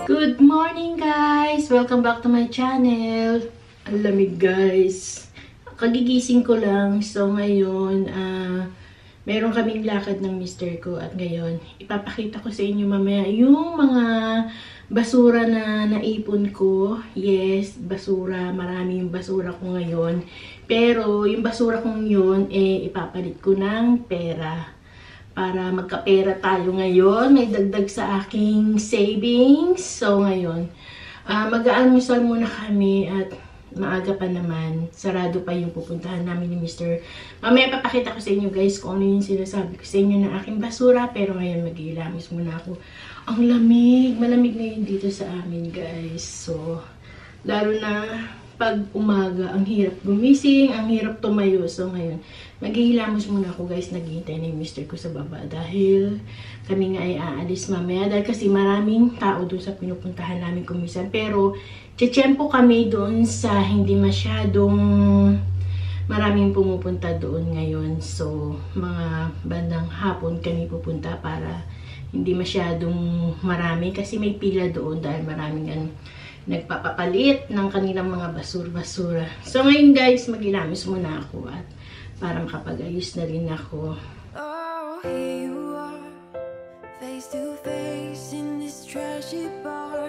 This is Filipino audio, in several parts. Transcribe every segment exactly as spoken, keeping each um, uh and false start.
Good morning guys! Welcome back to my channel. Ang lamig guys. Kagigising ko lang. So ngayon, uh, meron kaming lakad ng mister ko. At ngayon, ipapakita ko sa inyo mamaya yung mga basura na naipon ko. Yes, basura. Marami yung basura ko ngayon. Pero yung basura kong yun, eh, ipapalit ko ng pera. Para magkapera tayo ngayon. May dagdag sa aking savings. So, ngayon, uh, mag-aalmusal muna kami at maaga pa naman. Sarado pa yung pupuntahan namin ni mister. Mamaya papakita ko sa inyo guys kung ano yung sinasabi ko sa inyo ng aking basura. Pero ngayon, mag-ilamis muna ako. Ang lamig. Malamig ngayon dito sa amin guys. So, lalo na pag umaga, ang hirap gumising, ang hirap tumayo. So ngayon, maghihilamos muna ako guys, naghihintay na yung mister ko sa baba dahil kami nga ay aalis mamaya dahil kasi maraming tao doon sa pinupuntahan namin kumisan. Pero, tiyempo kami doon sa hindi masyadong maraming pumupunta doon ngayon. So, mga bandang hapon kami pupunta para hindi masyadong marami kasi may pila doon dahil maraming ano, nagpapapalit ng kanilang mga basura-basura. So ngayon guys, mag-ilamis muna ako at para makapag-ayos na rin ako. Oh, here you are, face to face in this trashy bar.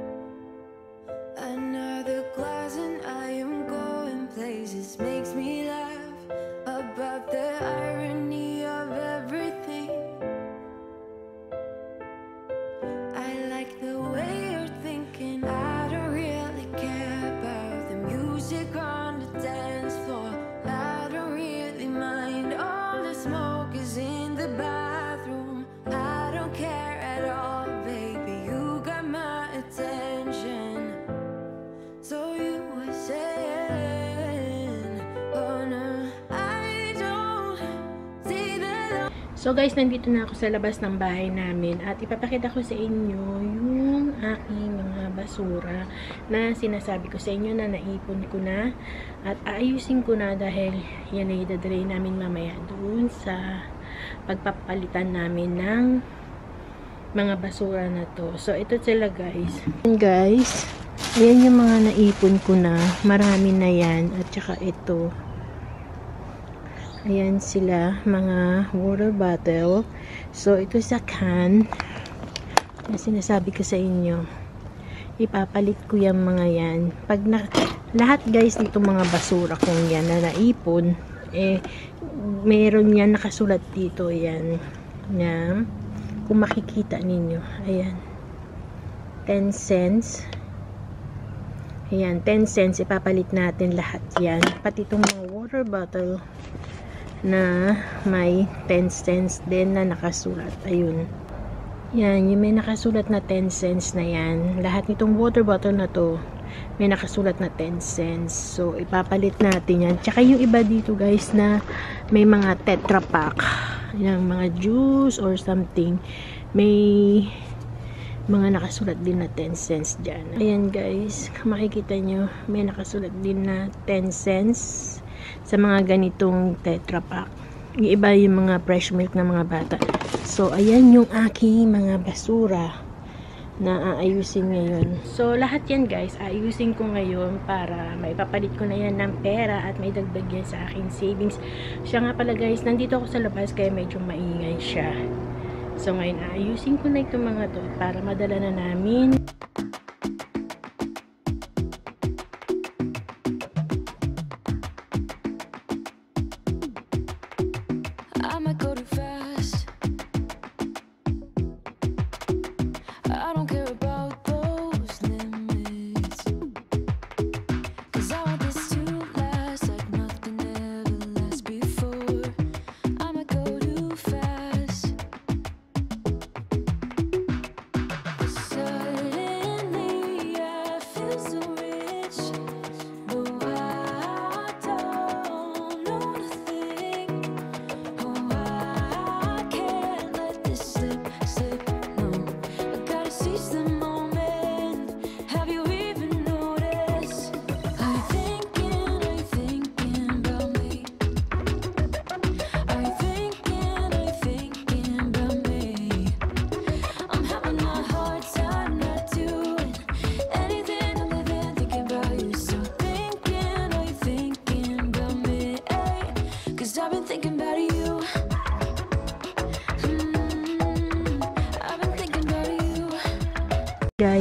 Another glass and I am going places. Makes me laugh about the irony of everything. I like the way you're thinking. I don't really care about the music on the dance floor. I don't really mind all the smoke is in the bathroom. I don't care at all, baby. You got my attention. So you were saying, oh no, I don't see the. So guys, nandito na ako sa labas ng bahay namin at ipapakita ko sa inyo yung aking mga basura na sinasabi ko sa inyo na naipon ko na at aayusin ko na dahil yan ay dadalhin namin mamaya doon sa pagpapalitan namin ng mga basura na to. So ito sila guys. And guys, ayan yung mga naipon ko na. Marami na yan at saka ito. Ayan sila, mga water bottle. So, ito sa can na sinasabi ko sa inyo. Ipapalit ko yung mga yan. Pag na, lahat guys dito mga basura kong yan na naipon, eh, meron yan nakasulat dito yan. Na, kung makikita ninyo. Ayan. ten cents. Ayan, ten cents. Ipapalit natin lahat yan. Pati itong mga water bottle na may ten cents din na nakasulat. Ayun. Yan, yung may nakasulat na ten cents na yan. Lahat nitong water bottle na to, may nakasulat na ten cents. So, ipapalit natin yan. Tsaka yung iba dito guys na may mga tetra pack. Yung mga juice or something. May mga nakasulat din na ten cents dyan. Ayan guys, makikita nyo, may nakasulat din na ten cents sa mga ganitong tetra pack. Yung iba yung mga fresh milk ng mga bata. So, ayan yung aking mga basura na aayusin ngayon. So, lahat yan guys, aayusin ko ngayon para maipapalit ko na yan ng pera at may dagdag yan sa aking savings. Siya nga pala guys, nandito ako sa labas kaya medyo maingay siya. So, ngayon aayusin ko na itong mga to para madala na namin. I might go too fast. I don't care about those limits. 'Cause I want this to last like nothing ever lasts before. I might go too fast. Suddenly I feel so rich. But I don't know nothing. Oh, I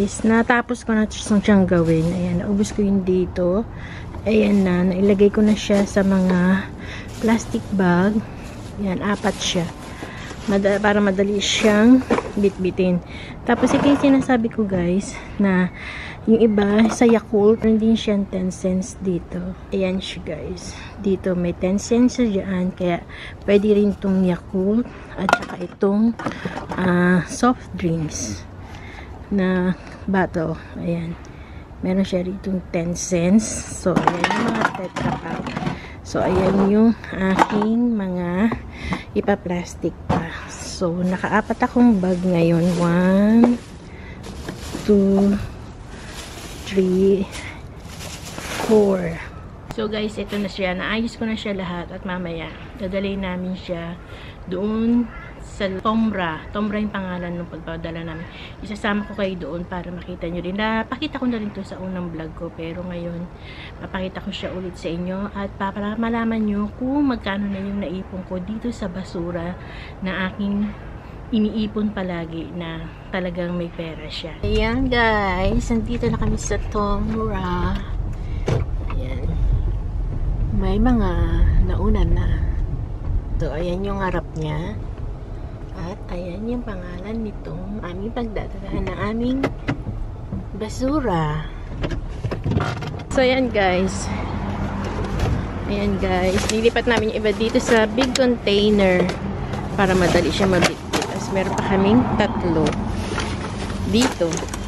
guys, natapos ko na siyang gawin. Ayan, naubos ko yun dito. Ayan na, nailagay ko na siya sa mga plastic bag. Ayan, apat siya. Mada para madali siyang bitbitin. Tapos ito yung sinasabi ko guys, na yung iba sa Yakult, meron din siyang ten cents dito. Ayan siya guys. Dito may ten cents siya dyan. Kaya pwede rin itong Yakult at saka itong uh, soft drinks na bottle. Ayan. Meron siya rito ten cents. So, ayan yung mga tetra pack. So, ayan yung aking mga ipa-plastic pa. So, nakaapat akong bag ngayon. One, two, three, four. So, guys, ito na siya. Naayos ko na siya lahat at mamaya, dadalhin namin siya doon sa Tomra. Tomra yung pangalan ng pagpadala namin. Isasama ko kayo doon para makita nyo rin. Napakita ko na rin to sa unang vlog ko. Pero ngayon, papakita ko siya ulit sa inyo. At para malaman nyo kung magkano na yung naipon ko dito sa basura na aking iniipon palagi na talagang may pera siya. Ayan guys, nandito na kami sa Tomra. Ayan. May mga nauna na. So, ayan yung harap niya. At ayan yung pangalan nitong aming pagdadalahan na aming basura. So ayan guys. Ayan guys. Nilipat namin yung iba dito sa big container para madali siya mabitbit. Tapos meron pa kaming tatlo dito.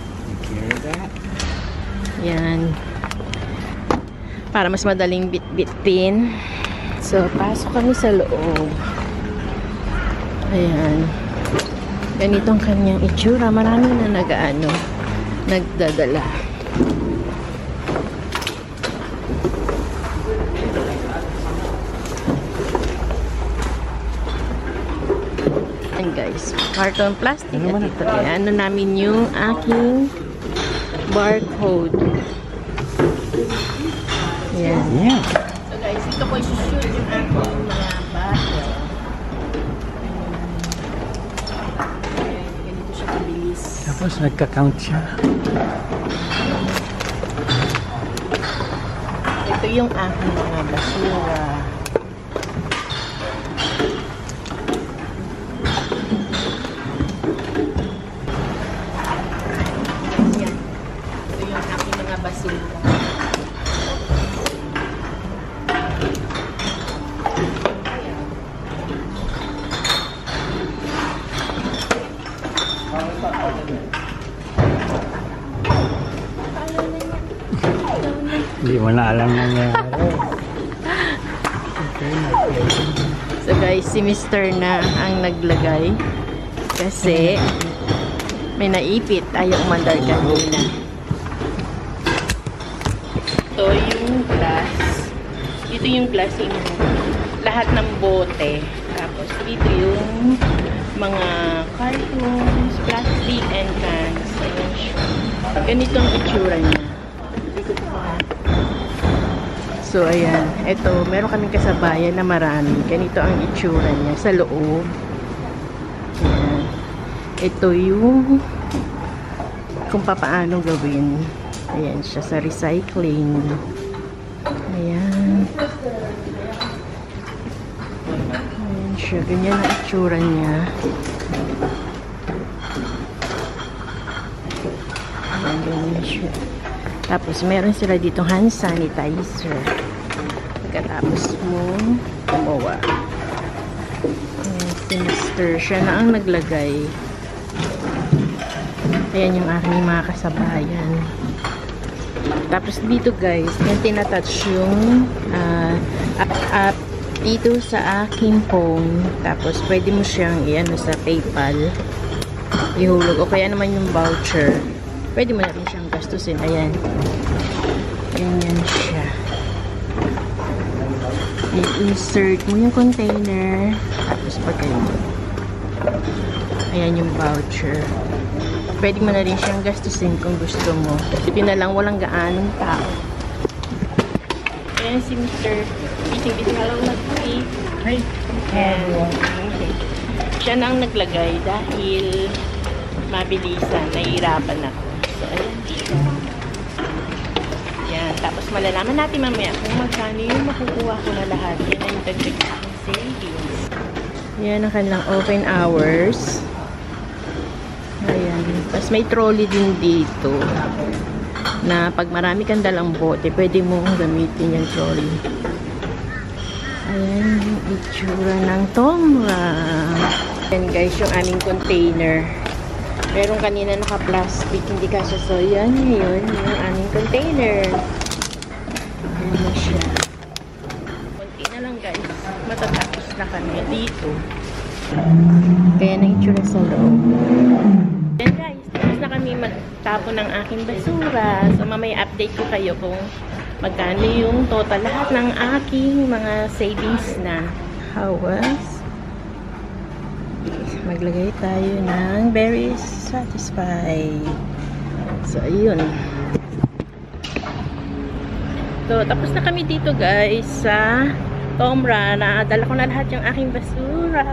Ayan. Para mas madaling bitbitin. So pasok kami sa loob. Ayan. Ganitong kanyang itsura. Marami na nag-ano, nagdadala. Ayan guys. Carton plastic. At ito. Ayan. Ano namin yung aking barcode. Ayan. So guys, ito ko isushoot yung aking mga bottle. Tapos nagka-count siya. Ito yung aking mga basura. Yan. Ito yung aking mga basura. Hindi mo na alam nangyari. So guys, si Mister na ang naglagay kasi may naipit. Ayaw umandar kanina. Ito yung glass. Dito yung glass yung lahat ng bote. Tapos dito yung mga cartons, plastic, and cans. Ayan siya. Ganito ang itsura niya. So, ayan. Ito, meron kaming kasabayan na marami. Ganito ang itsura niya sa loob. Ayan. Ito yung kung papaano gawin. Ayan siya sa recycling. Ayan. Ayan siya. Ganyan ang itsura niya. Ayan, ganyan siya. Tapos, meron sila ditong hand sanitizer. Pagkatapos mo gumawa. Ayan, si Mister Siya na ang naglagay. Ayan yung aking mga kasabayan. Tapos, dito guys, yung tinatouch yung uh, up, up dito sa aking phone. Tapos, pwede mo siyang iyan sa PayPal. Ihulog. O kaya naman yung voucher. Pwede mo na rin siyang gastusin. Ayan. Ganyan siya. I-insert mo yung container. Tapos pag ganyan. Ayan yung voucher. Pwede mo na rin siyang gastusin kung gusto mo. Ito na lang, walang gaanong tao. Ayan si Mister Bising-bising alam nag-pay. Hey. And okay. Siya na ang naglagay dahil mabilisan. Nahihirapan ako. So, Tapos malalaman natin mamaya kung magkano yung makukuha ko na lahat. Yan ang dagdag aking savings. Yan ang kanilang open hours. Ayan. Tapos may trolley din dito. Na pag marami kang dalang bote, pwede mong gamitin yung trolley. Ayan yung itsura ng Tomra. Ayan guys, yung aming container. Meron kanina naka-plastic, hindi kasya. So, yan yun, yung aming container. Ayan na siya. Kunti na lang guys. Matatapos na kami dito. Kaya na itsura sa loob. Ayan guys, tapos na kami magtapon ng aking basura. So, mamaya update ko kayo kung magkano yung total lahat ng aking mga savings na. How was? Maglagay tayo ng very satisfied. So, ayun. So, tapos na kami dito guys sa Tomra. Nadala ko na lahat yung aking basura.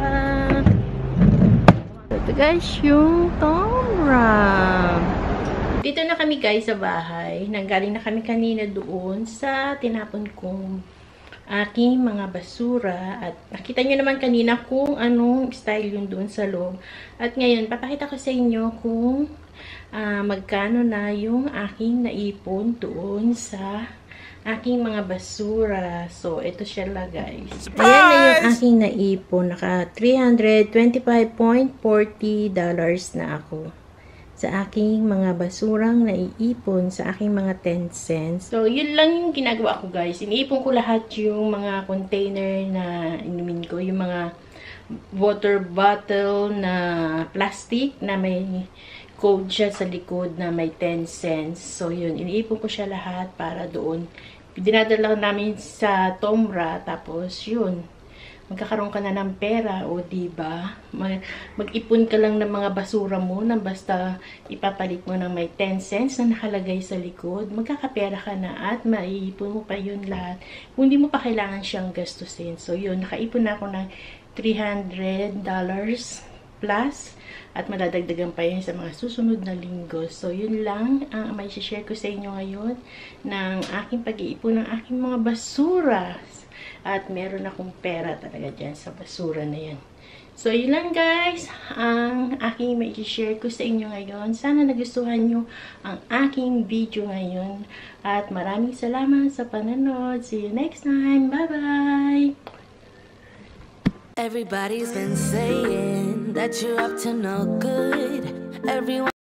So, ito guys yung Tomra. Dito na kami guys sa bahay. Nanggaling na kami kanina doon sa tinapon kong aking mga basura. At nakita nyo naman kanina kung anong style yun doon sa loob. At ngayon, papakita ko sa inyo kung uh, magkano na yung aking naipon doon sa aking mga basura. So, ito siya lang guys. Surprise! Ayan na yung aking naipon. Naka three hundred twenty-five point four zero dollars na ako sa aking mga basurang naiipon sa aking mga ten cents. So, yun lang yung ginagawa ko guys. Iniipon ko lahat yung mga container na inumin ko. Yung mga water bottle na plastic na may code siya sa likod na may ten cents. So, yun. Iniipon ko siya lahat para doon. Dinadala namin sa Tomra. Tapos, yun. Magkakaroon ka na ng pera, o diba? Mag, mag-ipon ka lang ng mga basura mo na basta ipapalit mo ng may ten cents na nakalagay sa likod. Magkakapera ka na at maiipon mo pa yun lahat. Kung hindi mo pa kailangan siyang gastusin. So, yun. Nakaipon na ako ng three hundred dollars plus. At madadagdagan pa yun sa mga susunod na linggo. So, yun lang ang may share ko sa inyo ngayon ng aking pag-iipon ng aking mga basura. At meron akong pera talaga dyan sa basura na yan. So, yun lang guys. Ang aking may share ko sa inyo ngayon. Sana nagustuhan nyo ang aking video ngayon. At maraming salamat sa panonood. See you next time. Bye-bye! Everybody's been saying that you're up to no good. Everyone